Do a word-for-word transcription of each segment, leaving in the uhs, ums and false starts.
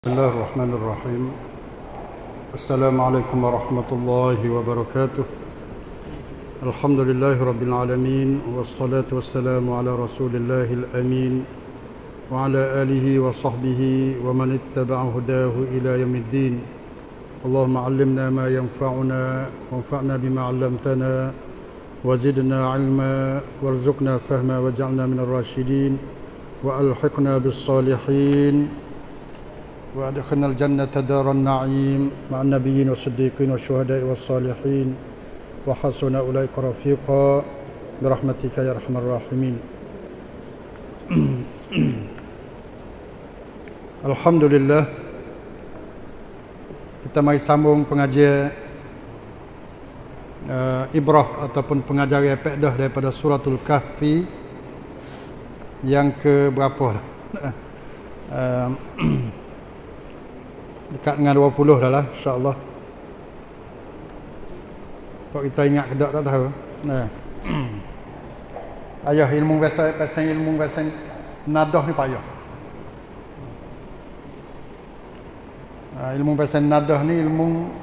بسم الله الرحمن الرحيم. السلام عليكم ورحمة الله وبركاته. الحمد لله رب العالمين، والصلاة والسلام على رسول الله الأمين وعلى آله وصحبه ومن اتبع هداه إلى يوم الدين. اللهم علمنا ما ينفعنا وانفعنا بما علمتنا وزدنا علما وارزقنا فهما واجعلنا من الراشدين وألحقنا بالصالحين وأدخلنا الجنة دار النعيم مع النبيين والصديقين والشهداء والصالحين وحسن أولئك رفيقا برحمتك يا أرحم الراحمين. Alhamdulillah, kita mari sambung pengajian uh, ibrah ataupun pengajaran faedah daripada suratul Kahfi yang ke berapa dah? uh, dekat dengan dua puluh dah lah, insya-Allah. Kok kita ingat ke tak, tak tahu. Nah. Ayah ilmu bahasa pasal ilmu bahasa nadah ni payah. Nah, ilmu bahasa nadah ni ilmu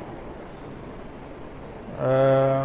uh,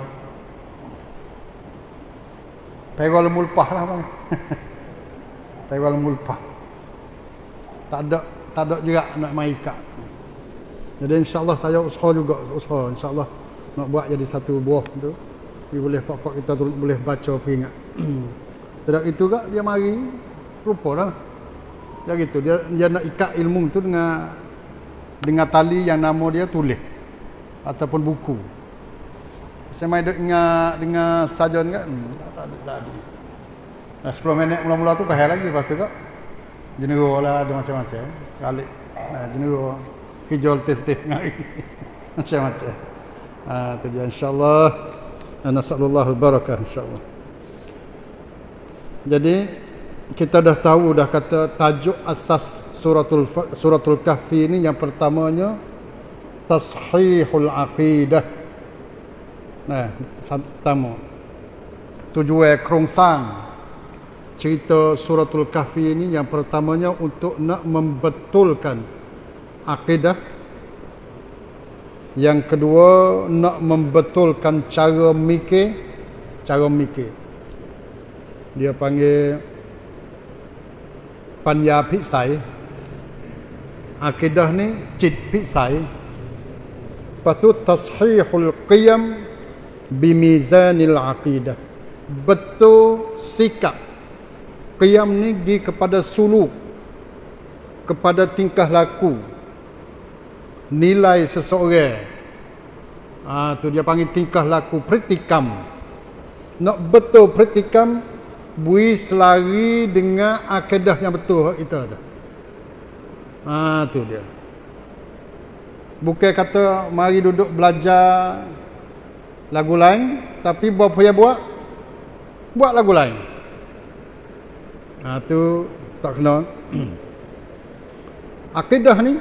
pegol mulpah lah bang. Pegol mulpah. Tak ada tak ada jerak nak maikat. Jadi insya-Allah saya usaha juga, usaha insya-Allah nak buat jadi satu buah tu. Dia boleh pak-pak kita tu boleh baca peringat. Tidak itu kak dia mari rupalah. Ya gitu, dia dia nak ikat ilmu tu dengan dengan tali yang nama dia tulis ataupun buku. Saya mai duk ingat dengan sajon kan? Hmm, tak ada tak ada. Nah, sepuluh minit mula-mula tu pahal lagi lepas tu kak. Jenero lah ada macam-macam. Kali. Nah, jenero hijau teh-teh macam-macam. Ah, tu dia insya-Allah. Nasallallahu al-barakah insya-Allah. Jadi kita dah tahu dah kata tajuk asas suratul suratul Kahfi ini yang pertamanya tashihul aqidah. Nah, pertama. Tujuan kerongsang cerita suratul Kahfi ini yang pertamanya untuk nak membetulkan akidah. Yang kedua nak membetulkan cara mikir, cara mikir. Dia panggil panya piksai. Akidah ni cit piksai. Lepas tu tashihul qiyam bimizanil aqidah. Betul sikap. Qiyam ni gi kepada suluk, kepada tingkah laku, nilai seseorang. Ah, tu dia panggil tingkah laku, praktikam. Nak betul praktikam, bui selari dengan akidah yang betul itu tu. Ah, tu dia. Bukan kata mari duduk belajar lagu lain, tapi buat apa buat? Buat lagu lain. Ah, tu tak kena. Akidah ni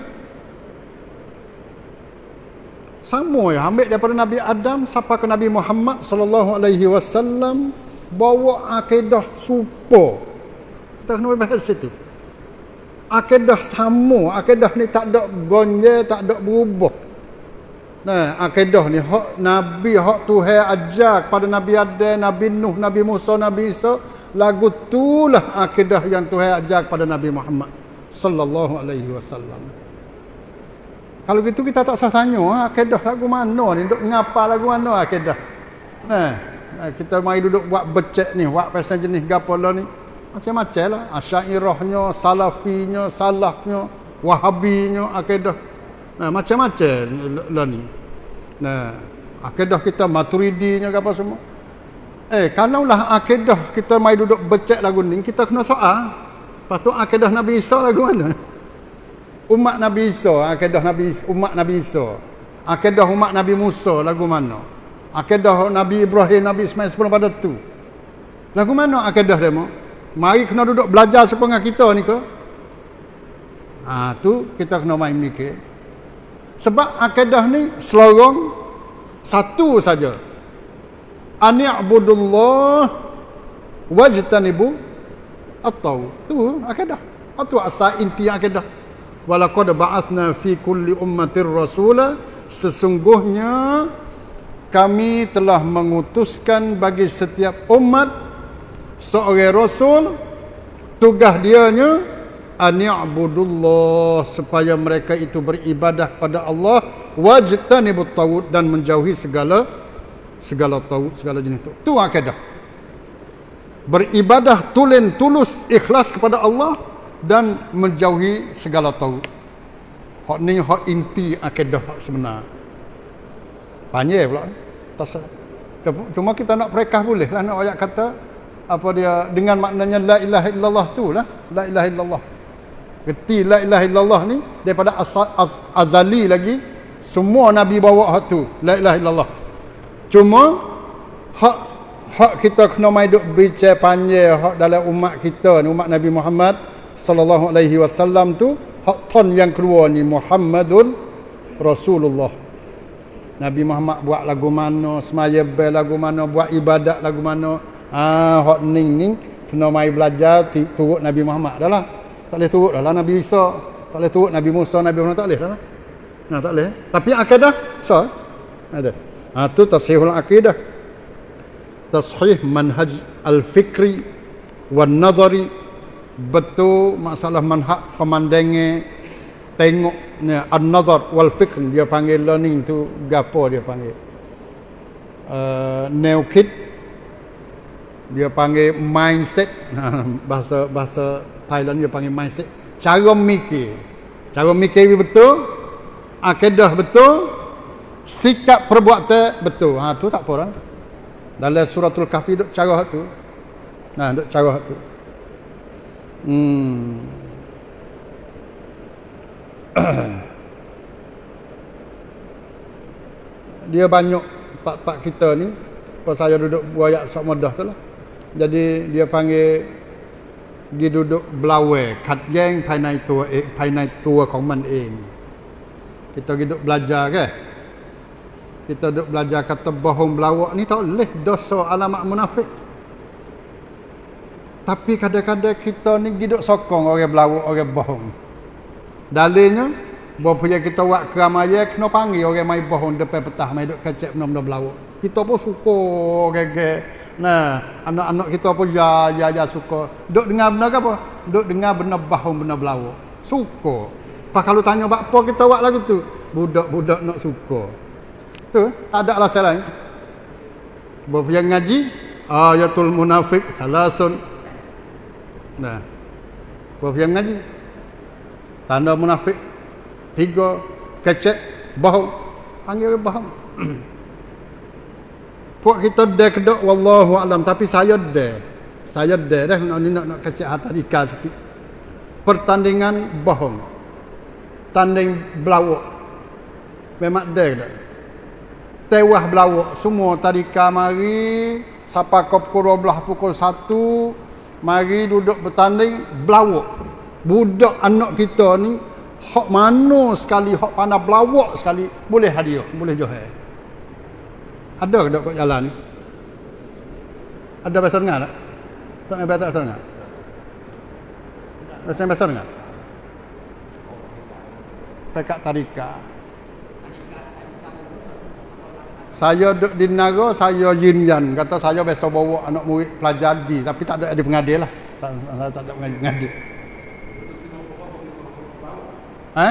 sama ya, ambil daripada Nabi Adam sampai ke Nabi Muhammad sallallahu alaihi wasallam, bawa akidah serupa. Kita kena bahas itu. Akidah sama, akidah ni tak ada gonjang, tak ada berubah. Nah, akidah ni hak Nabi, hak Tuhan ajar kepada Nabi Adam, Nabi Nuh, Nabi Musa, Nabi Isa, lagu itulah akidah yang Tuhan ajar kepada Nabi Muhammad sallallahu alaihi wasallam. Kalau gitu kita tak usah tanya ha, akidah lagu mana ni, duk ngapa lagu mana akidah. Nah, kita mari duduk buat becek ni, buat pasal jenis gapo lah ni. Macam-macam lah, Asy'ariyahnya, Salafinya, Salafnya, Wahabinya akidah. Nah, macam-macam lah ni. Nah, akidah kita Maturidinya apa semua. Eh, kalaulah akidah kita mari duduk becek lagu ni, kita kena soal. Patut akidah Nabi Isa lagu mana? Umat Nabi Isa, akidah Nabi umat Nabi Isa. Akidah umat Nabi Musa lagu mana? Akidah Nabi Ibrahim, Nabi Ismail sebelum pada tu. Lagu mana akidah demo? Mari kena duduk belajar sepengah kita ni ke? Ah, tu kita kena main mikir. Sebab akidah ni selorong satu saja. Ani'budullah wajtanibu atau tu akidah. Itu asal inti akidah. walaqad ba'atsna fi kulli ummatir rasula, sesungguhnya kami telah mengutuskan bagi setiap umat seorang rasul, tugas dianya an ya'budullah, supaya mereka itu beribadah pada Allah, wajtanibut taghut, dan menjauhi segala segala taghut, segala jenis taghut. Itu akidah. Beribadah tulen tulus ikhlas kepada Allah dan menjauhi segala taghut. Hak ni hak inti akidah hak sebenar. Panjang pula. Cuma kita nak perekah boleh lah, nak ayat kata apa dia dengan maknanya la ilaha illallah tu lah. La ilaha illallah. Reti la ilaha illallah ni daripada az, az, azali lagi semua nabi bawa hak tu, la ilaha illallah. Cuma hak hak kita kena mai duk bincang panjang hak dalam umat kita ni, umat Nabi Muhammad sallallahu alaihi wasallam tu, hak ton yang kedua ni Muhammadun Rasulullah. Nabi Muhammad buat lagu mana, semaya bel lagu mana, buat ibadat lagu mana. Ah, hak ning ni kena mai belajar turut Nabi Muhammad dah lah. Tak boleh turut dah lah Nabi Isa, tak boleh turut Nabi Musa, Nabi Muhammad, tak boleh dah lah. Nah, tak boleh. Tapi akidah sah. Ada. Ah, tu tashihul akidah. Tashih manhaj al-fikri wan nadhari. Betul masalah manhaj pemandangan, tengok ni an-nadhar wal fikr, dia panggil learning tu gapo dia panggil. Uh, neokid dia panggil mindset. bahasa bahasa Thailand dia panggil mindset, cara mikir. Cara mikir betul, akidah betul, sikap perbuatan betul. Ha tu tak apa dah. Dalam suratul Kahfi duk cara hak tu. Nah, duk cara hak tu. Hmm. Dia banyak pak-pak kita ni, pas saya duduk buayak sok mudah tu lah. Jadi dia panggil dia duduk belawe, kat yangภายในตัวเองภายในตัวของมันเอง. Kita duduk belajar ke? Kita duduk belajar kata bohong belawak ni tak boleh, dosa alamat munafik. Tapi kadang-kadang kita ni duduk sokong orang belawak, orang bohong. Dalilnya Bapak kita buat keramaian kena panggil orang mai bohong depan petah, mai duk kecek benda-benda belawak. Kita pun suka gege. Nah, anak-anak kita pun ya ya ya suka. Duk dengar benda apa? Duk dengar benda bohong, benda belawak. Suka. Pas kalau tanya apa kita buat lagu tu, budak-budak nak suka. Tu, tak ada alasan lain. Bapak yang ngaji ayatul munafik salasun. Nah. Bapak yang ngaji tanda munafik tiga, kecek, bohong. Panggil bohong. Puak kita dah kedok wallahu alam, tapi saya dah. Saya dah dah nak nak nak kecek hatarika sikit. Pertandingan bohong. Tanding belawak. Memang dah dah. Tewah belawak semua tadika mari sampai ke pukul dua belas pukul satu mari duduk bertanding belawak. Budak anak kita ni hak mana sekali, hak pandai belawak sekali, boleh hadiah, boleh johor. Ada ke kat jalan ni? Ada bahasa dengar tak? Tak nak bahasa dengar? Bahasa bahasa dengar? Pekat tadika. Saya duduk di Naga, saya yinyan. Kata saya biasa bawa anak murid pelajar haji, tapi tak ada di pengadil lah. Tak, tak ada pengadil. Ha?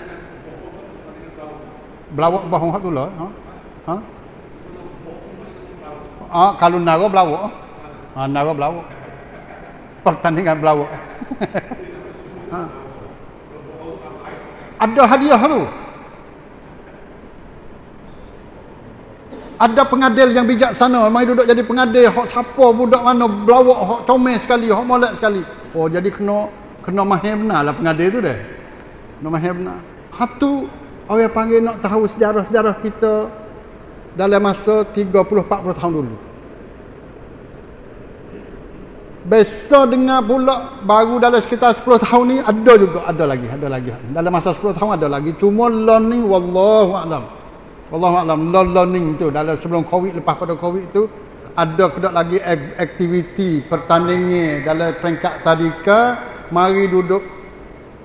Belawak bohong hak tu lah. Ha? Ha? Ah, kalau Naga belawak. Ha, Naga belawak. Pertandingan belawak. Ha. Ada hadiah tu. Ada pengadil yang bijaksana, mai duduk jadi pengadil, hok siapa budak mana belawak, hok comel sekali, hok molek sekali. Oh, jadi kena kena mahir benar lah pengadil tu dah. Kena mahir benar. Hatu orang panggil nak tahu sejarah-sejarah kita dalam masa tiga puluh empat puluh tahun dulu. Besok dengar pula baru dalam sekitar sepuluh tahun ni ada juga, ada lagi, ada lagi. Dalam masa sepuluh tahun ada lagi. Cuma learning wallahu a'lam. Wallahu a'lam, learning tu dalam sebelum Covid, lepas pada Covid tu ada kedak lagi aktiviti pertandingan dalam peringkat tadika, mari duduk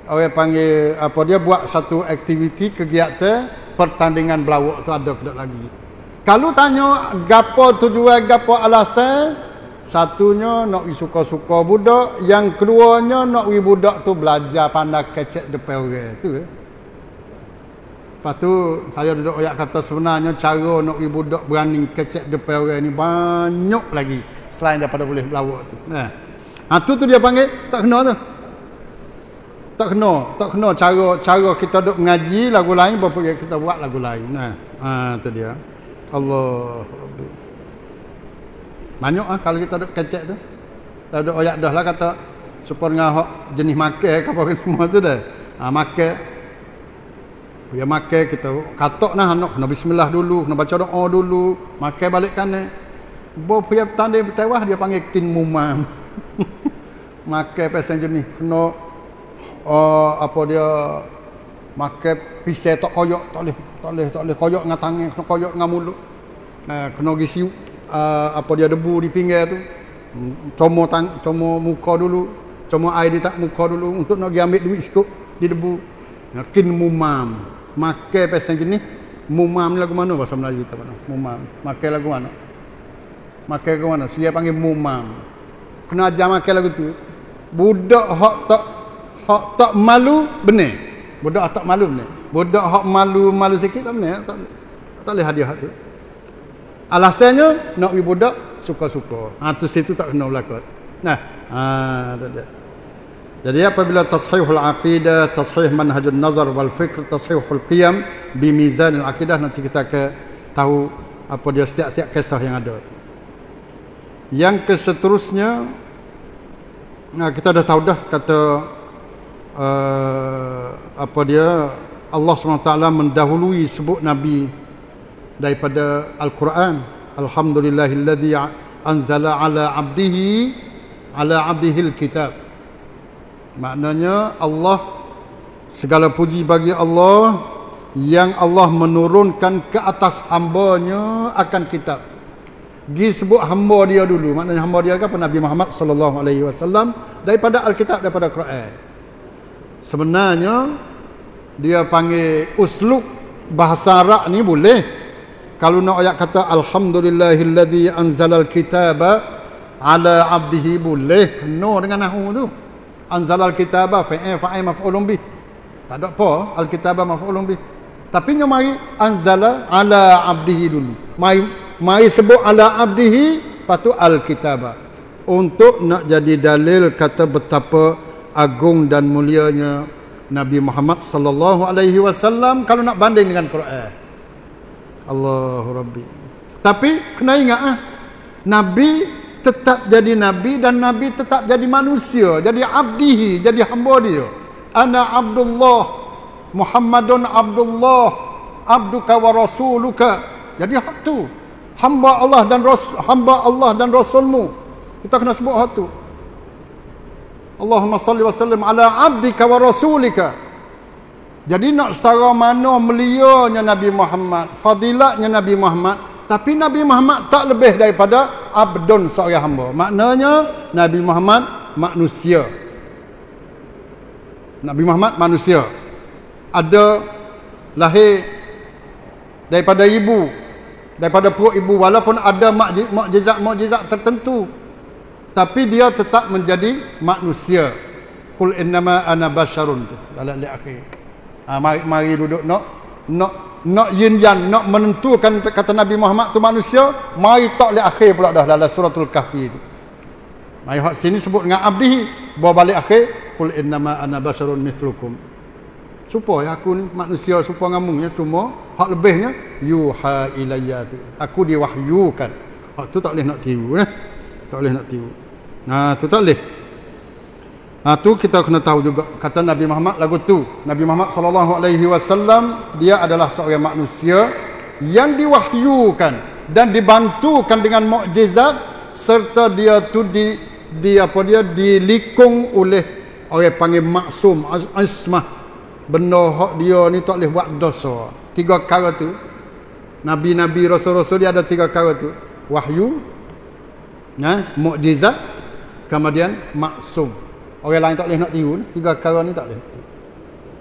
orang panggil apa dia buat satu aktiviti kegiatan pertandingan berlawak tu ada ke lagi. Kalau tanya gapo tujuan gapo alasan, satunya nak wi suka-suka budak, yang keduanya nak wi budak tu belajar pandai kecek depan orang tu. Eh. Lepas tu saya duduk ayat kata sebenarnya cara nak wi budak berani kecek depan orang ni banyak lagi selain daripada boleh berlawak tu. Nah. Ha tu tu dia panggil tak kena tu. Tak kena, tak kena cara cara kita duk mengaji lagu lain berapa kita buat lagu lain. Nah. Ha tu dia. Allah Rabbi. Banyak ah kalau kita duk kecek tu. Dah duk ayat dah lah kata supaya ngah jenis makan ke apa semua tu dah. Ha makan. Dia makan kita katok nah nak kena bismillah dulu, kena baca doa dulu, makan balik kanan. Bo punya tanda bertawah dia panggil kin mumam. Makan pasal jenis kena uh, apa dia makan pisau tak koyak tak boleh tak boleh tak boleh koyak dengan tangan, kena koyak dengan mulut. Nah, kena gisi uh, apa dia debu di pinggir tu. Comot tang comot muka dulu, comot air di tak muka dulu untuk nak pergi ambil duit sikit di debu. Nah, kin mumam. Makan pasal jenis mumam ni lagu mana bahasa Melayu kita mana? Mumam. Makan lagu mana? Makan lagu mana? Dia panggil mumam. Kena ajar makan lagu tu. Budak hak tak hak tak malu benar. Budak hak tak malu benar. Budak hak malu-malu sikit tak benar. Tak, tak boleh hadiah tu. Alasannya nak wi budak suka-suka. Ha tu situ tak kena berlaku. Nah, ha tu dia. Jadi apabila tashihul aqidah, tashih manhajun nazar wal fikr, tashihul qiyam bi mizan al aqidah, nanti kita ke tahu apa dia setiap-setiap kisah yang ada tu. Yang keseterusnya, nah kita dah tahu dah kata uh, apa dia Allah subhanahu wa taala mendahului sebut nabi daripada Al-Quran. Alhamdulillahilladzi anzala ala abdihi ala abdihil kitab. Maknanya Allah, segala puji bagi Allah yang Allah menurunkan ke atas hamba-Nya akan kitab. Gi sebut hamba dia dulu. Maknanya hamba dia apa? Nabi Muhammad sallallahu alaihi wasallam daripada Alkitab, daripada Quran. Sebenarnya dia panggil uslub bahasa Arab ni boleh. Kalau nak ayat kata alhamdulillahilladzi anzalal kitaba ala abdihi boleh kena dengan nahwu tu. Anzalal kitaba fa'il fa'il maf'ulun bih. Tak ada apa al-kitaba maf'ulun bih. Tapi nya mari anzala ala abdihi dulu. Mari mari sebut ala abdihi patu al-kitaba. Untuk nak jadi dalil kata betapa agung dan mulianya Nabi Muhammad sallallahu alaihi wasallam kalau nak banding dengan Quran. Allahu Rabbi. Tapi kena ingat ah, Nabi tetap jadi Nabi dan Nabi tetap jadi manusia, jadi abdihi, jadi hamba dia. Ana Abdullah, Muhammadun Abdullah, abduka wa rasuluka. Jadi hak tu. Hamba Allah dan Rasul, hamba Allah dan Rasulmu. Kita kena sebut hak tu. Allahumma salli wa sallim ala abdika wa rasulika. Jadi nak setara mana melianya Nabi Muhammad, fadilatnya Nabi Muhammad, tapi Nabi Muhammad tak lebih daripada abdun, seorang hamba. Maknanya Nabi Muhammad manusia. Nabi Muhammad manusia. Ada lahir daripada ibu, daripada perut ibu, walaupun ada mukjizat-mukjizat tertentu, tapi dia tetap menjadi manusia. Qul innama ana basyarun tu dalam ayat akhir. Ha, mari, mari duduk nak nak nak yin-yan, nak menentukan kata Nabi Muhammad tu manusia, mari tak le akhir pula dah dalam suratul kahfi tu. Mari hak sini sebut dengan abdihi, bawa balik akhir qul innama ana basyarun mislukum. Supaya aku ni manusia supaya ngamu ya, cuma hak lebihnya yuha ilayya tu. Aku diwahyukan. Hak tu tak boleh nak tiru eh. Tak boleh nak tiru. Ha tu tak boleh. Ha tu kita kena tahu juga kata Nabi Muhammad lagu tu. Nabi Muhammad sallallahu alaihi wasallam dia adalah seorang manusia yang diwahyukan dan dibantukan dengan mukjizat, serta dia tu di di apa dia dilikung oleh orang panggil maksum, ismah. Benda hak dia ni tak boleh buat dosa. Tiga perkara tu. Nabi-nabi, rasul-rasul dia ada tiga perkara tu. Wahyu, ya, mukjizat, kemudian maksum. Orang lain tak boleh nak tiru. Tiga perkara ni tak boleh nak tiru.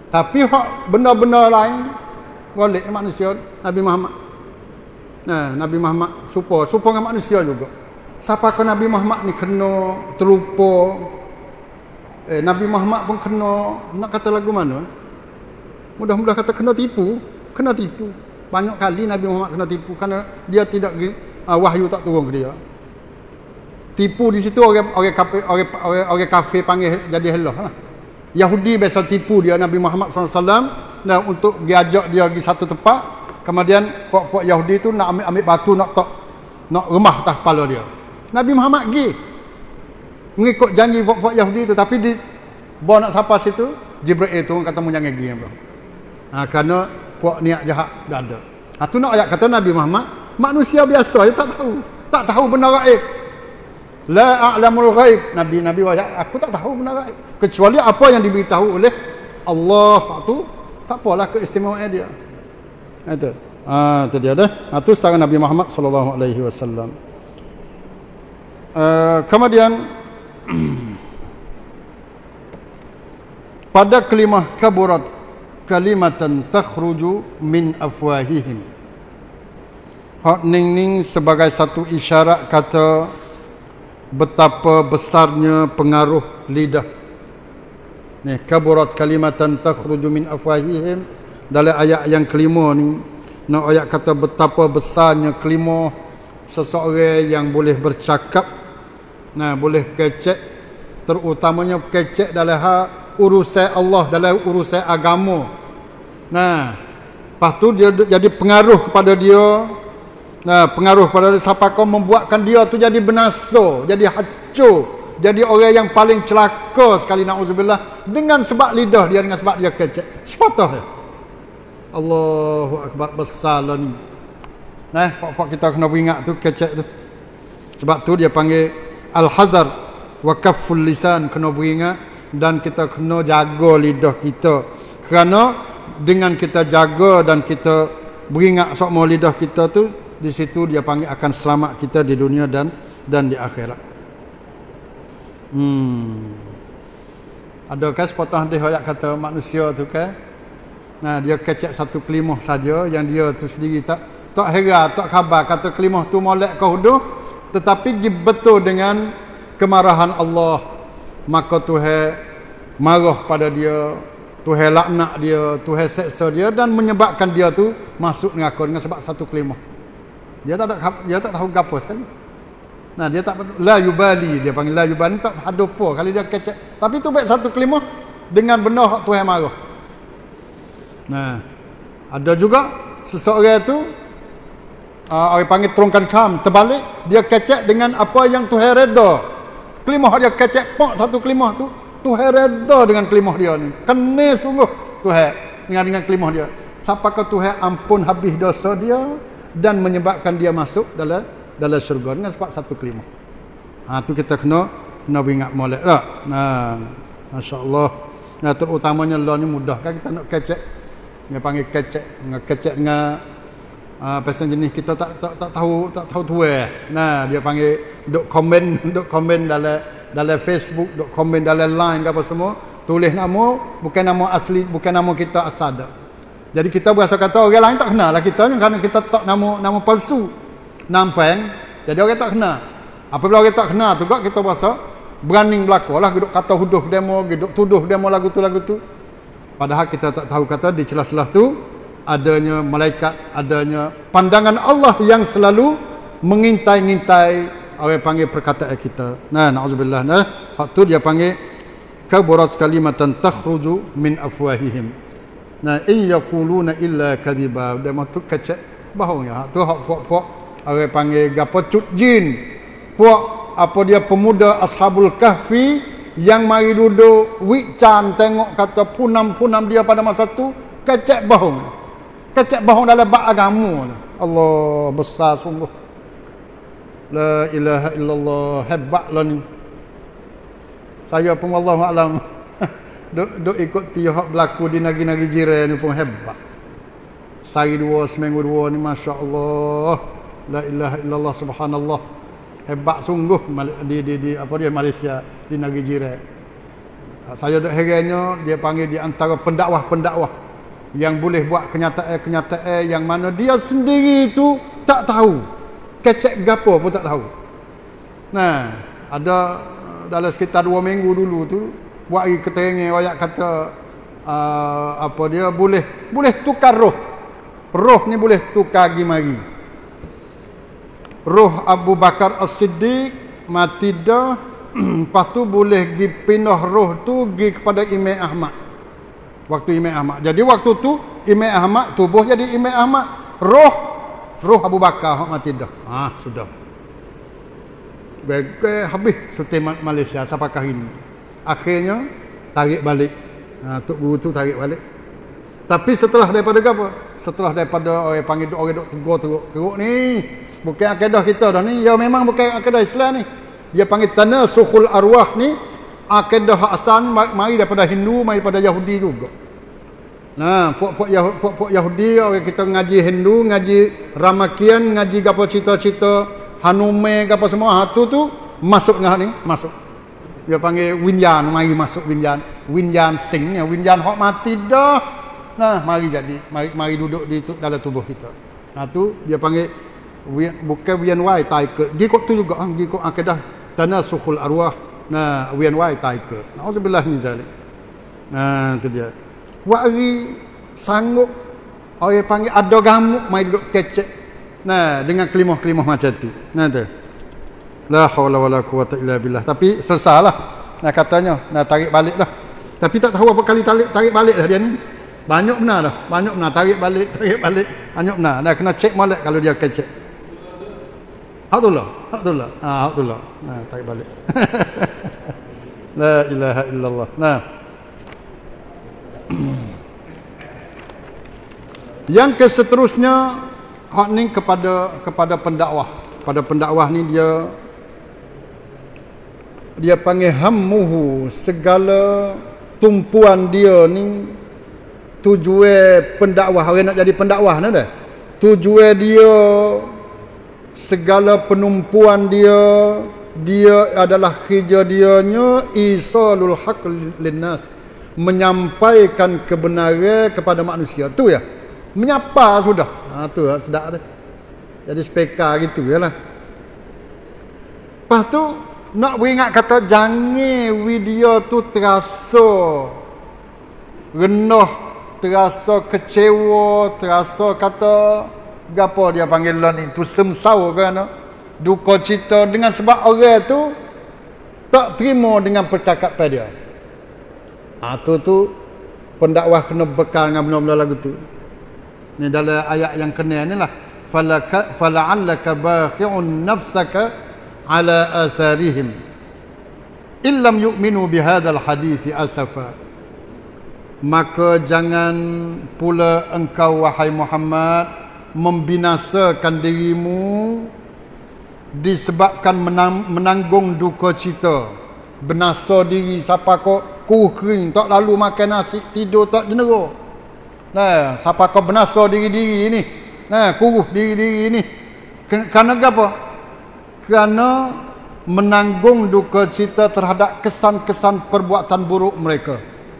Tapi hak benda-benda lain golek manusia Nabi Muhammad. Nah, Nabi Muhammad supo, supo dengan manusia juga. Siapa ke Nabi Muhammad ni kena terlupa. Eh, Nabi Muhammad pun kena, nak kata lagu mana? Mudah-mudah kata kena tipu, kena tipu. Banyak kali Nabi Muhammad kena tipu kerana dia tidak uh, wahyu tak turun ke dia. Tipu di situ orang orang kafir orang, orang, orang kafir panggil jadi helah lah. Yahudi biasa tipu dia Nabi Muhammad sallallahu alaihi wasallam dan untuk diajak dia pergi satu tempat, kemudian puak-puak Yahudi tu nak ambil ambil batu nak tok nak remah atas kepala dia. Nabi Muhammad pergi mengikut janji puak-puak Yahudi tu, tapi di bawa nak sampai situ Jibril tu kata mu jangan pergi bro. Ha, kerana puak niat jahat dah ada. Ha, tu nak ayat kata Nabi Muhammad manusia biasa dia tak tahu, tak tahu benda gaib. La a'lamul ghaib. Nabi-nabi wajah aku tak tahu benda gaib kecuali apa yang diberitahu oleh Allah. Tu tak apalah keistimewaan dia. Itu. Ah, tu dia dah. Ah, tu secara Nabi Muhammad sallallahu alaihi wasallam. Uh, kemudian pada kalimah kaburat kalimatan takhruju min afwahihim. Hak ning-ning sebagai satu isyarat kata betapa besarnya pengaruh lidah. Ni kaburat kalimatan takhruju min afwahihim dalam ayat yang kelima ni. Nak ayat kata betapa besarnya kelima seseorang yang boleh bercakap, nah boleh kecek, terutamanya kecek dalam hal urusan Allah, dalam urusan agama. Nah, lepas tu dia jadi pengaruh kepada dia. Nah, pengaruh pada siapa kau membuatkan dia tu jadi binasa, jadi hancur, jadi orang yang paling celaka sekali naudzubillah dengan sebab lidah dia, dengan sebab dia kecek. Sepatah. Allahu akbar, besarlah ni. Nah, pokok kita kena ingat tu kecek tu. Sebab tu dia panggil al-hadar wa kafful lisan, kena beringat dan kita kena jaga lidah kita. Kerana dengan kita jaga dan kita beringat sokmo lidah kita tu, di situ dia panggil akan selamat kita di dunia dan dan di akhirat. Hmm. Adakah sepatah hadis ayat kata manusia tu kan? Nah, dia kecek satu kelimah saja yang dia tu sendiri tak tak hera, tak khabar kata kelimah tu molek ke huduh, tetapi betul dengan kemarahan Allah, maka Tuhan marah pada dia, Tuhan laknat dia, Tuhan seksa dia dan menyebabkan dia tu masuk neraka dengan sebab satu kelimah. Dia tak ada, dia tak tahu gapo sekali. Nah, dia tak la yubali, dia panggil la yubali, tak ada apa kali dia kecek. Tapi tu baik satu kelimah dengan benar hak Tuhan marah. Nah, ada juga seseorang tu uh, orang panggil turunkan kam, terbalik, dia kecek dengan apa yang Tuhan redha. Kelimah dia kecek pok satu kelimah tu, Tuhan redha dengan kelimah dia ni. Kena sungguh Tuhan dengan dengan kelimah dia. Siapakah Tuhan ampun habis dosa dia dan menyebabkan dia masuk dalam dalam syurga dengan sebab satu kelimah. Ha, tu kita kena kena ingat molek tak? Nah, masya-Allah. Nah, terutamanya Allah ni mudah kan kita nak kecek. Dia panggil kecek, dengan kecek dengan uh, pasal jenis kita tak tak tak tahu tak tahu tuai. Nah, dia panggil duk komen, duk komen dalam dalam Facebook, duk komen dalam line apa semua, tulis nama bukan nama asli, bukan nama kita asal dah. Jadi kita berasa kata orang lain tak kenal lah kita, kerana kita tak nama nama palsu, nama feng. Jadi orang tak kenal. Apabila orang tak kenal tu kita berasa berani berlaku lah, duk kata huduh demo, duk tuduh demo lagu tu lagu tu. Padahal kita tak tahu kata di celah-celah tu adanya malaikat, adanya pandangan Allah yang selalu mengintai-ngintai orang panggil perkataan kita. Nah, na'udzubillah. Nah, waktu dia panggil kaburat kalimatan takhruju min afwahihim. Nah, in yaquluna illa kadhiba. Dia maksud kecek bahaunya. Tu hak puak-puak orang panggil gapo cut jin. Puak apa dia pemuda Ashabul Kahfi yang mari duduk wikcan tengok kata punam-punam dia pada masa tu kecek bahau. Kecek bahau dalam bab agama. Allah besar sungguh. La ilaha illallah, hebatlah ni. Saya pun wallahu alam duk, duk ikut tiap berlaku di negeri-negeri jiran ni pun hebat. Sehari dua, seminggu dua ni masya-Allah. La ilaha illallah, subhanallah. Hebat sungguh di di di apa dia Malaysia, di negeri jiran. Saya dak herannya dia panggil di antara pendakwah-pendakwah yang boleh buat kenyataan-kenyataan yang mana dia sendiri tu tak tahu. Kecek gapo pun tak tahu. Nah, ada dalam sekitar dua minggu dulu tu buat lagi keterangan ayat kata uh, apa dia boleh boleh tukar roh. Roh ni boleh tukar gi mari. Roh Abu Bakar As-Siddiq mati dah. Lepas tu boleh gi pindah roh tu gi kepada Imam Ahmad. Waktu Imam Ahmad. Jadi waktu tu Imam Ahmad tubuh jadi Imam Ahmad. Roh roh Abu Bakar hak mati dah. Ah sudah. Baik habis suti Malaysia sampakah ini. Akhirnya tarik balik. Ha, tok guru tu tarik balik. Tapi setelah daripada apa? Setelah daripada orang panggil orang dok tegur teruk-teruk ni, bukan akidah kita dah ni. Ya memang bukan akidah Islam ni. Dia panggil tanasukhul arwah ni akidah asal mari daripada Hindu, mari daripada Yahudi juga. Nah, puak-puak Yahudi, puak-puak Yahudi orang kita ngaji Hindu, ngaji Ramakian, ngaji gapo cita-cita Hanume gapo semua, ha tu tu masuk ngah ni, masuk. Dia panggil winyan, mari masuk winyan. Winyan sing, winyan hok mati dah. Nah, mari jadi, mari mari duduk di tu, dalam tubuh kita. Ha tu dia panggil bukan wian wai tai ke. Dia kok tu juga, dia kok akidah tanasukhul arwah. Nah, wian wai tai ke. Nauzubillah min zalik. Nah, tu dia. Wak hari sanggup orang panggil ada gamuk mai duduk kecek. Nah, dengan kelimah-kelimah macam tu. Nah tu. La haula wala quwata illa billah. Tapi selesailah. Nah katanya, nah tarik balik dah. Tapi tak tahu apa kali tarik tarik balik dah dia ni. Banyak benar dah. Banyak benar tarik balik, tarik balik. Banyak benar. Dah kena cek molek kalau dia kecek. Alhamdulillah, alhamdulillah. Ah, alhamdulillah. Nah, tarik balik. La ilaha illallah. Nah. Yang keseterusnya hak ni kepada kepada pendakwah. Pada pendakwah ni dia dia panggil hammuhu, segala tumpuan dia ni tujuan pendakwah. Orang nak jadi pendakwah ni dah. Tujuan dia, segala penumpuan dia, dia adalah kerja dianya isalul haq linnas, menyampaikan kebenaran kepada manusia. Tu ya. Menyapa sudah. Ha tu sedap tu. Jadi speaker gitu yalah. Lepas tu nak beringat kata jangan video tu terasa rendah, terasa kecewa, terasa kata gapo dia panggil lah ni tu semsau kerana duka cita dengan sebab orang tu tak terima dengan percakapan dia. Ha tu tu pendakwah kena bekal dengan benda-benda lagu tu. Ni dalam ayat yang kena ni lah. Falaka fala'allaka bakhi'un nafsaka ala atharihim illam yu'minu bihadzal hadithi asafa. Maka jangan pula engkau wahai Muhammad membinasakan dirimu disebabkan menang, menanggung duka cita. Benasa diri siapa kau kuh kering tak lalu makan nasi, tidur tak jenera. Nah, siapa kau benasa diri-diri ni. Nah, kuruh diri-diri ni. Kerana apa? Kerana menanggung duka cita terhadap kesan-kesan perbuatan buruk mereka.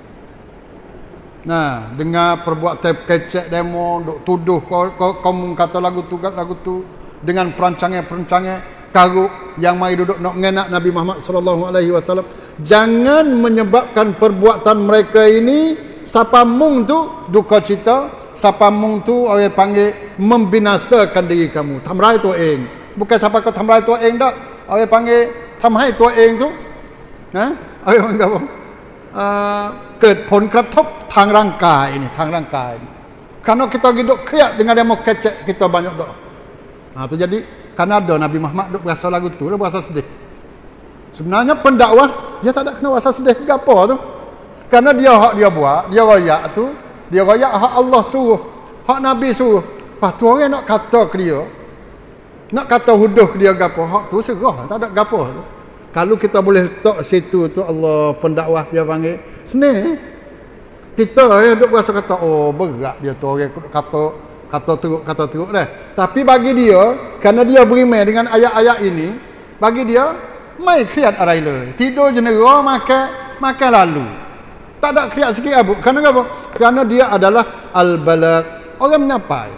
Nah, dengar perbuatan kecek demo, duk tuduh kaum kata lagu tu lagu tu dengan perancangan-perancangan karuk yang mai duduk nak mengenak Nabi Muhammad sallallahu alaihi wasallam. Jangan menyebabkan perbuatan mereka ini siapa mung tu duka cita, siapa mung tu orang panggil membinasakan diri kamu. Tamrai tu eng. Bukan siapa kau tamrai tu eng dak. Orang panggil tamhai tu eng tu. Ha? Orang panggil apa? Uh, เกิดผลกระทบทางร่างกายนี่ทางร่างกายนี่. Karena kita hidup kriak dengan demo kecek kita banyak doa. Nah tu jadi karena ada Nabi Muhammad duk berasa lagu tu, dia berasa sedih. Sebenarnya pendakwah dia tak ada kena rasa sedih ke apa tu. Karena dia hak dia buat, dia royak tu, dia royak hak Allah suruh, hak Nabi suruh. Lepas tu orang nak kata ke dia, nak kata huduh ke dia gapo, hak tu serah, tak ada gapo tu. Kalau kita boleh letak situ tu Allah pendakwah dia panggil senang. Kita ya duk rasa kata oh berat dia tu orang kata kata teruk kata teruk dah. Tapi bagi dia kerana dia beriman dengan ayat-ayat ini, bagi dia mai kriat araila. Tidur jenera makan makan lalu. Tak ada kriak sikit apa. Kerana apa? Kerana dia adalah al-balag, orang menyapai.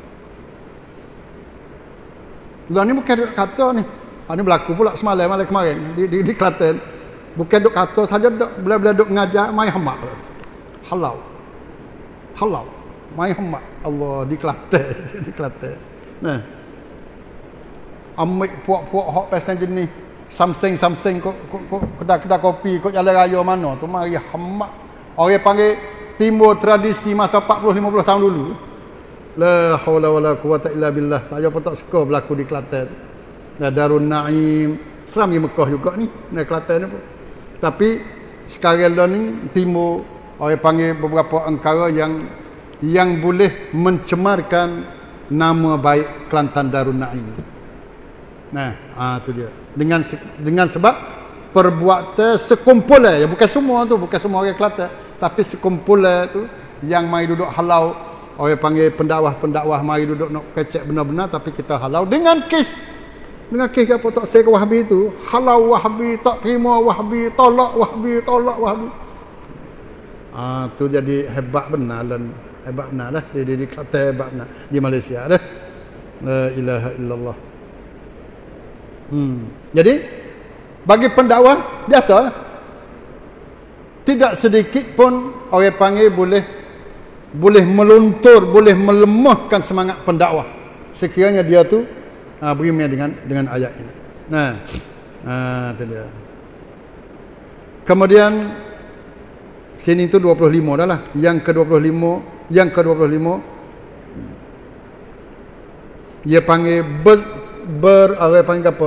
Lah ni bukan duk kata ni. Ha, ni berlaku pula semalam malam kemarin di di, di Kelantan. Bukan duk kata saja, duk bila-bila duk mengajar mai hamak. Halau. Halau. Mai hamak. Allah di Kelantan, di Kelantan. Nah. Ambil puak-puak hok pasal jenis Samsung-Samsung kok kedai-kedai kopi kok jalan raya mana tu mari hamak. Orang panggil timbul tradisi masa empat puluh lima puluh tahun dulu. La haula wala quwata illa billah. Saya pun tak suka berlaku di Kelantan tu. Nah, Darun Naim, seram di Mekah juga ni, di Kelantan ni pun. Tapi sekarang ni timbul orang panggil beberapa angkara yang yang boleh mencemarkan nama baik Kelantan Darun Naim. Nah, ah tu dia. Dengan dengan sebab perbuatan sekumpulan, ya bukan semua tu, bukan semua orang Kelantan, tapi sekumpulan tu yang mai duduk halau, orang panggil pendakwah-pendakwah mai duduk nak kecek benar-benar, tapi kita halau dengan kes dengan kes apa tak saya ke Wahabi tu, halau Wahabi, tak terima Wahabi, tolak Wahabi, tolak Wahabi. Ah tu jadi hebat benar dan hebat benar dah di di Kelantan, hebat benar di Malaysia dah. La ilaha illallah. Hmm. Jadi bagi pendakwah biasa, tidak sedikit pun orang panggil boleh boleh meluntur, boleh melemahkan semangat pendakwah sekiranya dia tu uh, berimanya dengan dengan ayat ini. Nah, uh, itu dia. Kemudian sini tu dua puluh lima dah lah. Yang ke dua puluh lima, yang ke dua puluh lima dia panggil ber, ber apa panggil apa?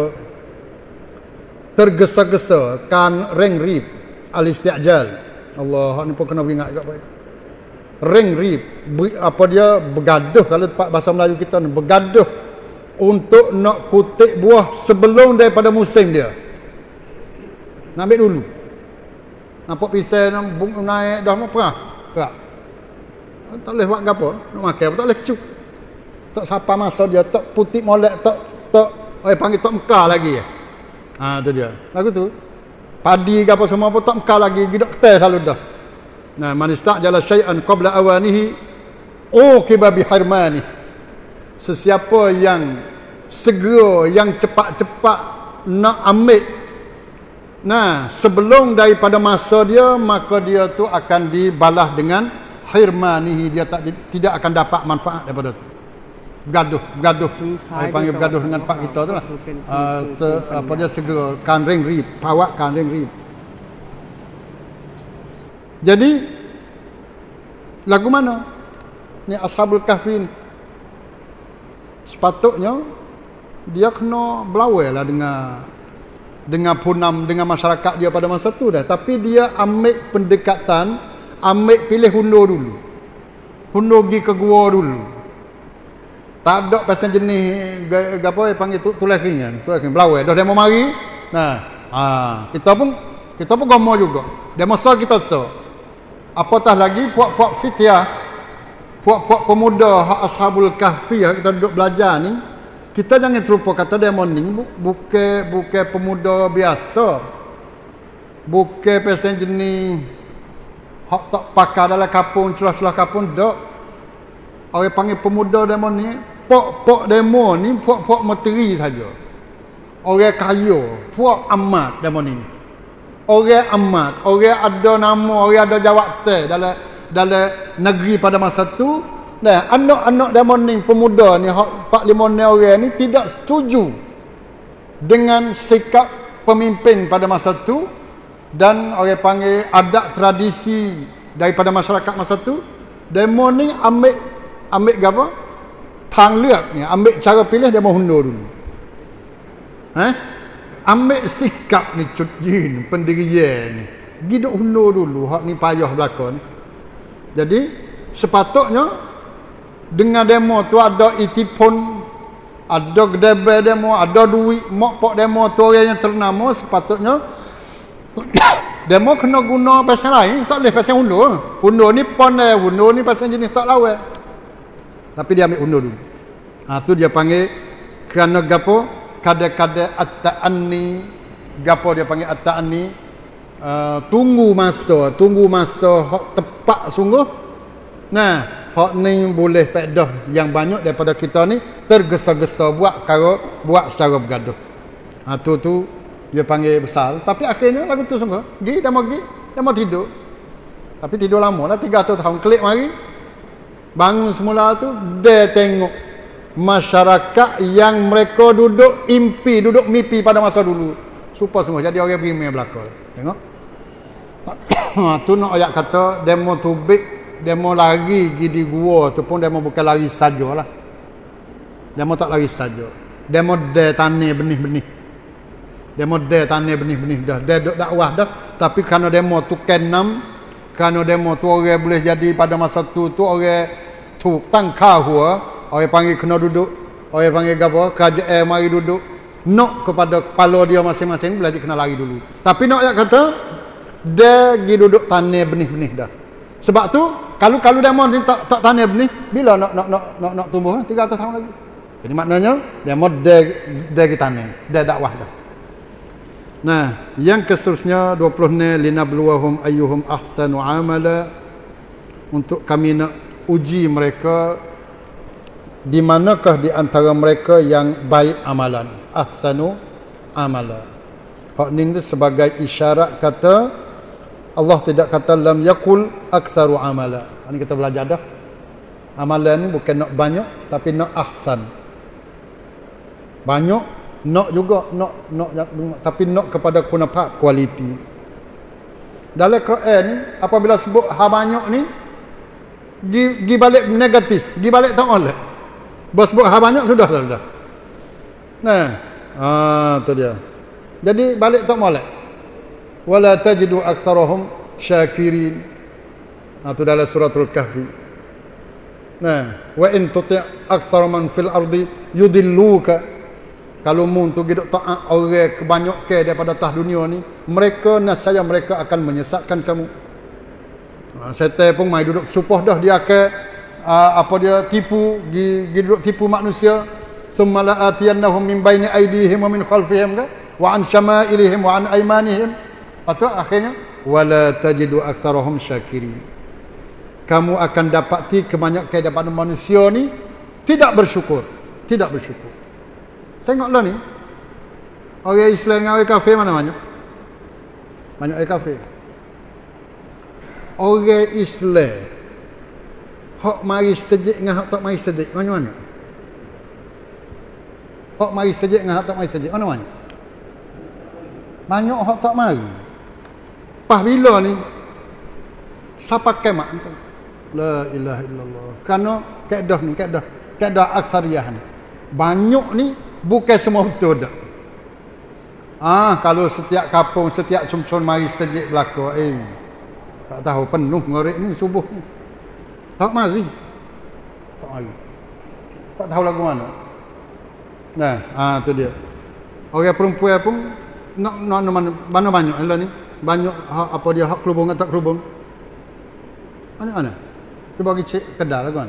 Tergesa-gesa, kan reng rib al-isti'jal. Allah, ni pun kena ingat juga baik. Reng rib, apa dia bergaduh kalau bahasa Melayu kita ni, bergaduh untuk nak kutip buah sebelum daripada musim dia. Nak ambil dulu. Nampak pisau naik dah mau perah. Kerak. Tak boleh buat apa? Nak makan apa tak boleh kecup. Tak siapa masa dia tak putih molek, tak tak orang panggil tak mekar lagi. Ha tu dia. Lagu tu. Padi ke apa semua pun tak mekar lagi, hidup ketel selalu dah. Nah, man istajala syai'an qabla awanihi uqiba bihirmani. Sesiapa yang segera, yang cepat-cepat nak ambil, nah, sebelum daripada masa dia, maka dia tu akan dibalas dengan hirmanihi, dia tak tidak akan dapat manfaat daripada tu. Gaduh, gaduh. Saya panggil bergaduh dengan pak kita tu lah. Uh, ter, apa dia segera kan ring rib, pawak kan ring rib. Jadi lagu mana? Ni Ashabul Kahfi ni. Sepatutnya dia kena berlawan lah dengan dengan punam, dengan masyarakat dia pada masa tu dah. Tapi dia ambil pendekatan, ambil pilih hundur dulu. Hundur pergi ke gua dulu. Tak ada pasal jenis apa panggil tu tulis ringan, tulis ringan belawai. Dah demo mari. Nah, ah kita pun kita pun gomo juga. Demo so kita so. Apatah lagi puak-puak fitiah, puak-puak pemuda hak Ashabul Kahfi kita duduk belajar ni, kita jangan terlupa kata demo ni bukan bukan pemuda biasa. Bukan pasal jenis hak tak pakai dalam kapung, celah-celah kapung dak. Orang panggil pemuda demo ni, pok-pok demo ni puak-puak materi saja. Orang kaya, puak amat demo ni. Orang amat, orang ada nama, orang ada jawatan dalam dalam negeri pada masa tu. Nah, anak-anak demo ni, pemuda ni hak empat lima orang ni tidak setuju dengan sikap pemimpin pada masa tu dan orang panggil adat tradisi daripada masyarakat masa tu. Demo ni ambil ambil apa? Tang liat ni, ambil cara pilih dia mau hundur dulu. Eh? Ambil sikap ni cutjin, pendirian ni. Giduk hundur dulu, hak ni payah belakang ni. Jadi, sepatutnya dengan demo tu ada itipun, ada gedebe demo, ada duit, mok-pok demo tu orang yang ternama, sepatutnya demo kena guna pasal lain, tak boleh pasal hundur. Hundur ni pon dia, hundur ni pasal jenis tak lawan. Tapi dia ambil undur dulu. Ha, tu dia panggil kerana gapo? Kadang-kadang at-ta'anni, gapo dia panggil at-ta'anni? uh, tunggu masa, tunggu masa hak tepat sungguh. Nah, hak ni boleh pedah yang banyak daripada kita ni tergesa-gesa buat karo buat secara bergaduh. Ha tu tu dia panggil besar, tapi akhirnya lagu tu sungguh. Gi dah mau gi, dah mau tidur. Tapi tidur lama lah, tiga ratus tahun klik mari. Bangun semula tu dia tengok masyarakat yang mereka duduk impi, duduk mimpi pada masa dulu. Supaya semua jadi orang beriman belaka. Tengok. Tu nak ayat kata demo tubik, demo lari pergi di gua tu pun demo bukan lari sajalah. Demo tak lari saja. Demo de tanah benih-benih. Demo de tanah benih-benih dah. Dia duk dakwah dah, tapi kerana demo tu kenam, kerana demo tu orang boleh jadi pada masa tu tu orang tu tangkah hua, orang panggil kena duduk, orang panggil apa? Kerajaan mari duduk. Nak kepada kepala dia masing-masing boleh dia kena lari dulu. Tapi nak ayat kata dia pergi duduk tanah benih-benih dah. Sebab tu kalau kalau demo ni tak tak tanah benih, bila nak nak nak nak, nak tumbuh tiga ratus tahun lagi. Jadi maknanya demo dia dia pergi tanah, dia dakwah dah. Nah, yang keseterusnya dua puluh ni linabluwahum ayyuhum ahsanu amala, untuk kami nak uji mereka di manakah di antara mereka yang baik amalan, ahsanu amala. Hak ni sebagai isyarat kata Allah tidak kata lam yakul aktsaru amala. Ini kita belajar dah. Amalan ni bukan nak banyak tapi nak ahsan. Banyak nak juga nak nak tapi nak kepada kunapat kualiti. Dalam Quran ni apabila sebut ha banyak ni gi, gi balik negatif, gi balik tak oleh. Bos sebut ha banyak sudah dah dah. Nah, ah tu dia. Jadi balik tak molek. Wala tajidu aktsarahum syakirin. Ah tu dalam suratul Kahfi. Nah, wa in tuti' aktsara man fil ardi yudilluka. Kalau mu tu hidup taat orang kebanyakan daripada atas dunia ni, mereka nasaya mereka akan menyesatkan kamu. Ha, setan pun mai duduk supoh dah dia akan uh, apa dia tipu, gi, gi duduk tipu manusia. Summa la atiyannahum min baini aydihim wa min khalfihim wa an syama'ilihim wa an aymanihim. Atau akhirnya wala tajidu aktsarahum syakirin. Kamu akan dapati kebanyakan daripada manusia ni tidak bersyukur, tidak bersyukur. Tengoklah ni. Orang Islam dengan orang kafir mana banyak? Banyak orang kafir. Orang Islam hak mari sejik dengan hak tak mari sejik mana mana? Hak mari sejik dengan hak tak mari sejik mana mana? Banyak hak tak mari. Pas bila ni siapa kemak tu? La ilaha illallah. Kerana kaedah ni, kaedah, kaedah aksariyah ni. Banyak ni bukan semua betul dah. Ah, kalau setiap kampung, setiap cumcun mari sejik belaka, eh tak tahu penuh ngorek ni subuh ni. Tak mari. Tak mari. Tak tahu lagu mana. Nah, ah tu dia. Orang perempuan pun nak nak mana mana banyak lah ni. Banyak hak, apa dia hak kelubung atau tak kelubung. Mana mana? Cuba pergi cek kedai lagu mana.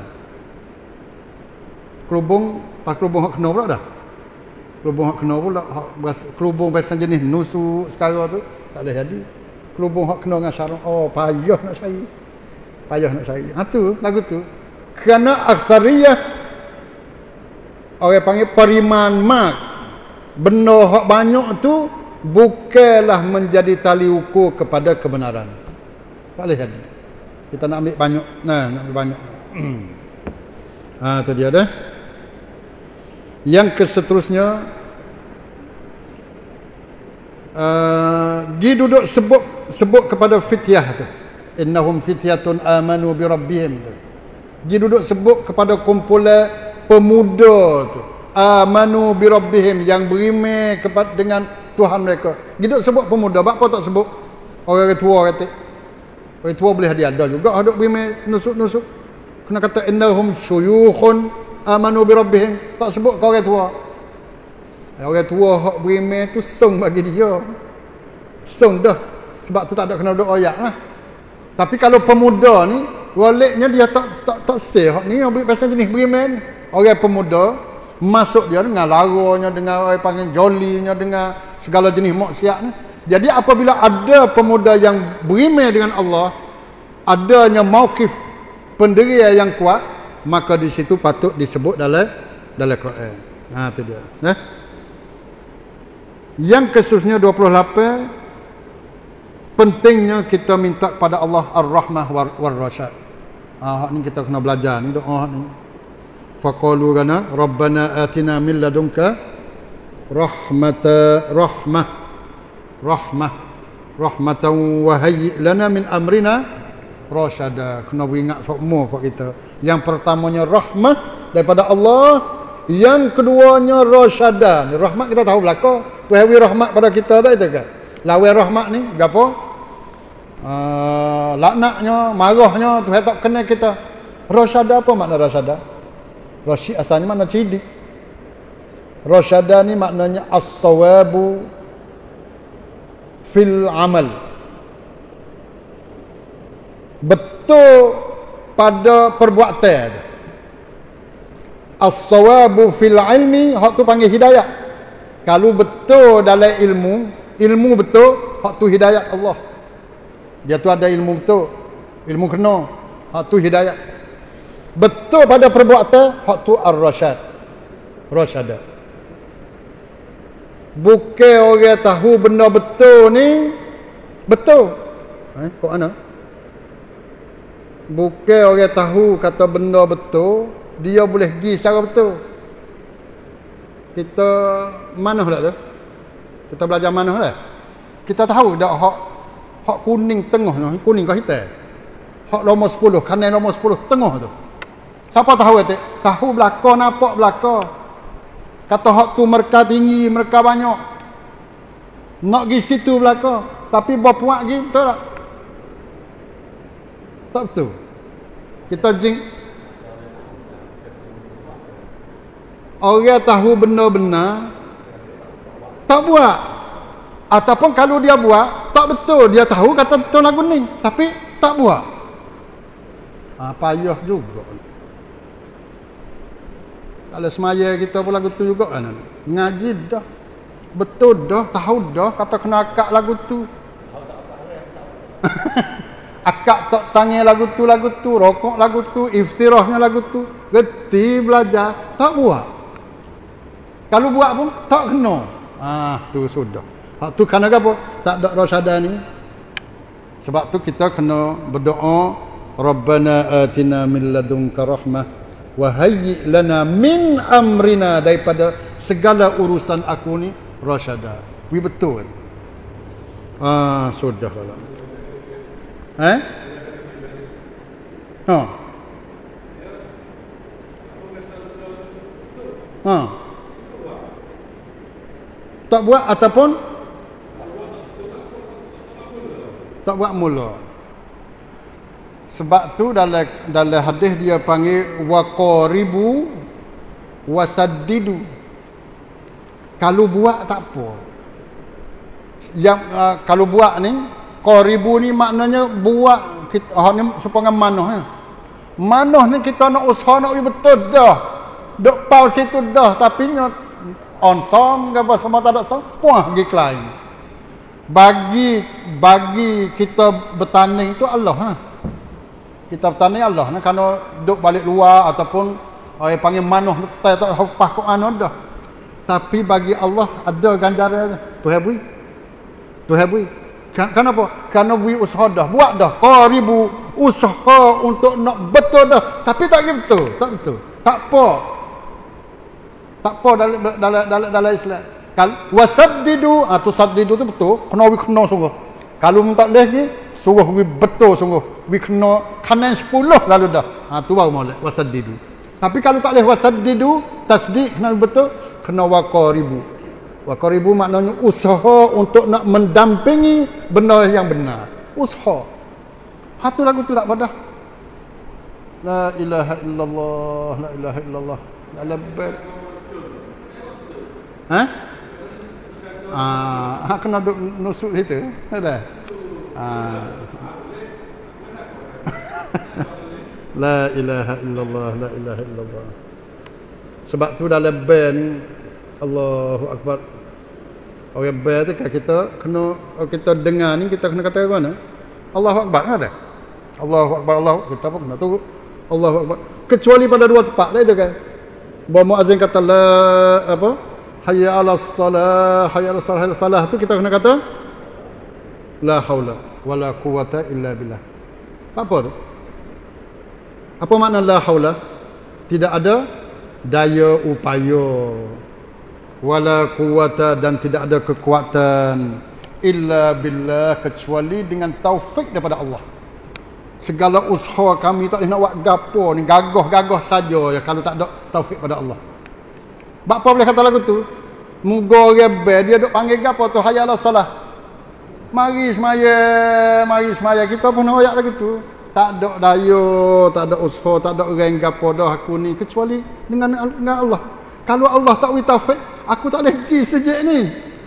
Kelubung, pas kelubung hak kena pula dah. Kelubung hak kena pula, hak kelubung biasa jenis nusuk sekarang tu tak boleh jadi. Kelubung hak kena dengan sarung, oh payah nak cari. Payah nak cari. Ha tu lagu tu. Kerana aksariyah orang panggil periman mak. Benda hak banyak tu bukanlah menjadi tali ukur kepada kebenaran. Tak boleh jadi. Kita nak ambil banyak. Nah, nak ambil banyak. Ha tu dia dah. Yang keseterusnya uh, dia duduk sebut sebut kepada fityah tu. Innahum fityatun amanu bi rabbihim tu. Dia duduk sebut kepada kumpulan pemuda tu. Amanu bi rabbihim yang beriman kepada dengan Tuhan mereka. Dia duduk sebut pemuda, apa tak sebut orang tua kata. Orang tua boleh dia ada juga ada beriman nusuk-nusuk. Kena kata innahum syuyukhun amanu bi rabbihim, tak sebut kau orang tua. Orang tua hak beriman tu song bagi dia. Song dah. Sebab tu tak ada kena duduk ayat lah. Tapi kalau pemuda ni, goleknya dia tak tak tak seh hak ni, pasal jenis beriman ni. Orang pemuda masuk dia dengan laranya, dengan orang panggil jolinya, dengan segala jenis maksiat ni. Jadi apabila ada pemuda yang berimeh dengan Allah, adanya mauqif pendirian yang kuat, maka di situ patut disebut dalam dalam Quran. Ha, tu dia. Eh? Yang keseterusnya dua puluh lapan, pentingnya kita minta pada Allah Ar-Rahmah war-Rasyad. Ah, ni kita kena belajar ni doa ni. Faqalu kana Rabbana atina min ladunka rahmata rahmah rahmah rahmatan wa hayyi lana min amrina rasyada. Kena ingat semua kok kita. Yang pertamanya rahmah daripada Allah, yang keduanya rasyada. Rahmat kita tahu belaka. Tuhan rahmat pada kita tak itu kan? Lawan rahmat ni gapo? Uh, laknatnya, marahnya Tuhan tak kenal kita. Rasyada apa makna rasyada? Rasyid asalnya makna cerdik. Rasyada ni maknanya as-sawabu fil amal. Betul pada perbuatan. As-sawabu fil ilmi, hak tu panggil hidayah. Kalau betul dalam ilmu, ilmu betul, hak tu hidayah Allah. Dia tu ada ilmu betul, ilmu kena, hak tu hidayah. Betul pada perbuatan, hak tu ar-rasyad, rasyada. Bukan orang tahu benda betul ni betul. Eh, kok ana? Bukan orang tahu kata benda betul, dia boleh pergi secara betul. Kita mana dah tu? Kita belajar mana dah? Kita tahu dak hak hak kuning tengah ni, kuning ke hitam? Hak nombor sepuluh, kanan nombor sepuluh tengah tu. Siapa tahu tu? Tahu belaka, nampak belaka. Kata hak tu mereka tinggi, mereka banyak. Nak pergi situ belaka, tapi buat puak pergi betul tak? Tak betul. Kita jing orang tahu benda-benda tak buat, ataupun kalau dia buat tak betul, dia tahu kata betul lagu ni tapi tak buat. Ha, payah juga. Tak ada semaya kita pun lagu tu juga kan. Ngaji dah, betul dah, tahu dah kata kena akak lagu tu. Akak tak tangan lagu tu, lagu tu, rokok lagu tu, iftirahnya lagu tu, reti belajar, tak buat. Kalau buat pun tak kena. Ah, tu sudah. Hak tu kerana apa? Tak ada rasyada ni. Sebab tu kita kena berdoa, Rabbana atina min ladunka rahmah wa hayyi lana min amrina, daripada segala urusan aku ni rasyada. Wi betul. Ah, sudah lah. Eh? Ha. Ha. Tak buat ataupun tak buat mula. Sebab tu dalam dalam hadis dia panggil waqaribu wasaddidu. Kalau buat tak apa. Yang uh, kalau buat ni qaribu ni maknanya buat kita oh, ni supaya manoh ya. Manoh ni kita nak usaha nak betul dah. Dok pau situ dah tapi nyot on song ke apa semua tak ada song puah pergi lain. Bagi bagi kita bertanding itu Allah ha. Kita bertanding Allah nah, kalau duk balik luar ataupun orang panggil manuh tak tak hafal Quran dah. Tapi bagi Allah ada ganjaran Tuhan bui. Tuhan bui. Kenapa? Kerana bui usaha dah, buat dah. Qaribu usaha untuk nak betul dah, tapi tak betul, tak betul. Tak apa. Tak apa dalam dalam dalam dalam Islam. Kal wasaddidu, ah tu saddidu tu betul, kena wi kena sungguh. Kalau tak leh ni suruh wi betul sungguh. Wi kena kanan sepuluh lalu dah. Ah tu baru molek wasaddidu. Tapi kalau tak leh wasaddidu, tasdid kena betul, kena waqaribu. Waqaribu maknanya usaha untuk nak mendampingi benda yang benar. Usaha. Satu lagu tu tak padah. La ilaha illallah, la ilaha illallah. La labbaik. Ha? Ah, kena duk nusuk situ. Ada. Ah. La ilaha illallah, la ilaha illallah. Sebab tu dalam band Allahu Akbar. Orang ber tu kan kita kena kita dengar ni kita kena kata mana? Allahu Akbar ada. Allahu Akbar Allah kita pun kena tu Allahu Akbar. Kecuali pada dua tempat tu kan. Bahawa muazzin kata la apa? Hayya 'alas salah, hayya 'alas salah falah tu kita kena kata la haula wala quwata illa billah. Apa tu? Apa makna la haula? Tidak ada daya upaya wala quwata dan tidak ada kekuatan illa billah kecuali dengan taufik daripada Allah. Segala usaha kami tak boleh nak buat gapo ni, gagah-gagah saja ya kalau tak ada taufik pada Allah. Bapa boleh kata lagu tu, muga rebe dia duk panggil gapo tu hayya ala salah. Mari semaya, mari semaya kita pun royak lagu tu. Tak ada daya, tak ada usaha, tak ada orang gapo dah aku ni kecuali dengan dengan Allah. Kalau Allah tak beri taufik, aku tak boleh pergi sejak ni.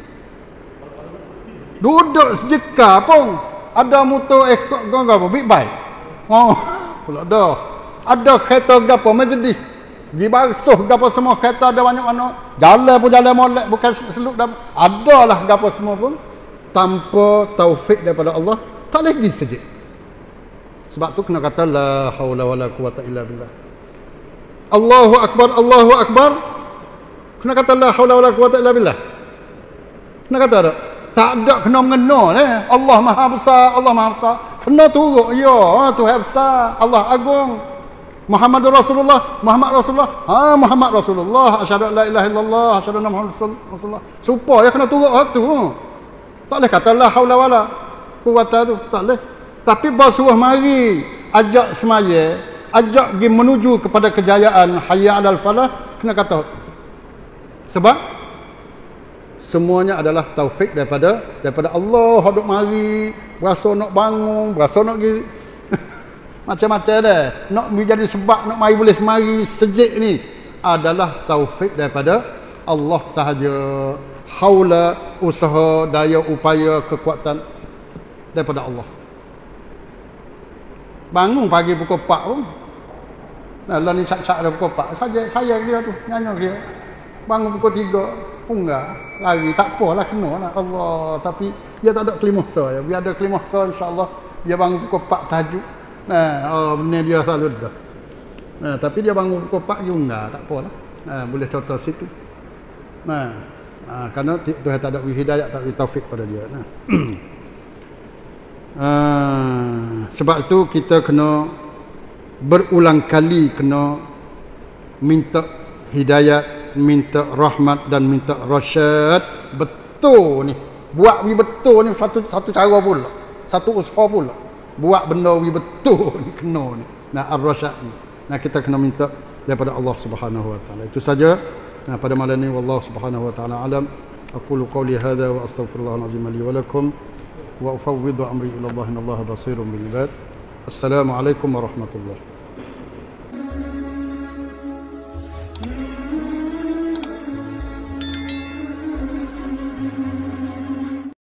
Duduk sejeka pun ada motor eh gapo big bike. Oh, pula dah. Ada kereta gapo majlis. Di basuh gapo semua kereta ada banyak mana. Jalan pun jalan molek bukan seluk dah. Adalah gapo semua pun tanpa taufik daripada Allah tak boleh pergi sejak. Sebab tu kena kata la haula wala quwata illa billah. Allahu akbar, Allahu akbar. Kena kata la haula wala quwata illa billah. Kena kata tak? Tak ada kena mengena eh. Allah Maha Besar, Allah Maha Besar. Kena turut ya, Tuhan besar, Allah agung. Muhammadur Rasulullah, Muhammad Rasulullah. Ha Muhammad Rasulullah, asyhadu an la ilaha illallah, asyhadu anna Muhammadar Rasulullah. Supaya kena turut hak tu. Tak boleh kata la haula wala quwata tu, tak boleh. Tapi basuh mari ajak semaya, ajak pergi menuju kepada kejayaan hayya 'alal falah, kena kata sebab semuanya adalah taufik daripada daripada Allah. Haduk mari berasa nak bangun, berasa nak pergi macam-macam dah, nak jadi sebab nak mari boleh semari sejik ni adalah taufik daripada Allah sahaja. Haula usaha, daya upaya, kekuatan daripada Allah. Bangun pagi pukul empat pun. Nah, lah ni cak-cak dah pukul empat. Saja saya dia tu, nyanyi dia. Bangun pukul tiga, enggak, lari tak apalah kena lah Allah. Tapi dia tak ada kelimahsa ya. Biar ada kelimahsa insya-Allah dia bangun pukul empat tahajud. Nah, oh benar dia selalu dah. Nah, tapi dia bangun pukul empat juga enggak, tak apalah. Nah, boleh contoh situ. Nah, nah kerana Tuhan tak ada hidayah, tak beri taufik pada dia. Nah. Uh, sebab itu kita kena berulang kali kena minta hidayat, minta rahmat dan minta rasyad. Betul ni, buat wi betul ni satu satu cara pula, satu usaha pula. Buat benda wi betul ni kena ni. Nah ar-rasyad ni. Nah kita kena minta daripada Allah Subhanahu wa taala. Itu saja. Nah pada malam ni wallahu subhanahu wa taala alam. Aqulu qawli hadza wa astaghfirullahal azim li wa lakum. وأفوض أمري إلى الله إن الله بصير بالعباد. السلام عليكم ورحمة الله.